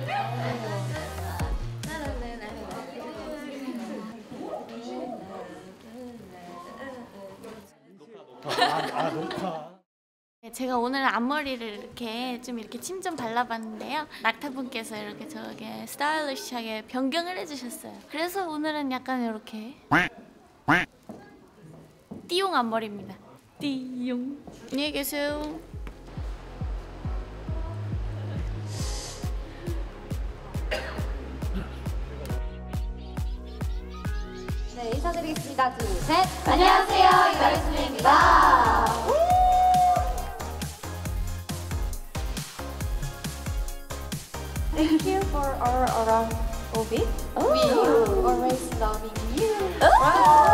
녹화. 제가 오늘 앞머리를 이렇게 침 좀 발라봤는데요. 낙타분께서 이렇게 저게 스타일리시하게 변경을 해주셨어요. 그래서 오늘은 약간 이렇게 띠용 앞머리입니다. 띠용. 안녕히 계세요. 네, 인사드리겠습니다. 둘, 셋. 안녕하세요, 이가리스입니다. Thank you for our orbit. We always loving you.